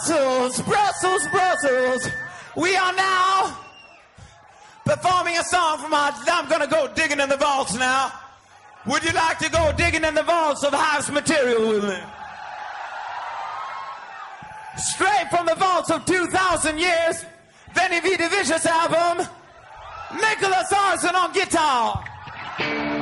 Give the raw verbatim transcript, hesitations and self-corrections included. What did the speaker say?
Brussels, Brussels, Brussels. We are now performing a song from our... I'm gonna go digging in the vaults now. Would you like to go digging in the vaults of Hive's material with me? Straight from the vaults of two thousand years, Benny V. DeVicious album, Nicholas Arson on guitar.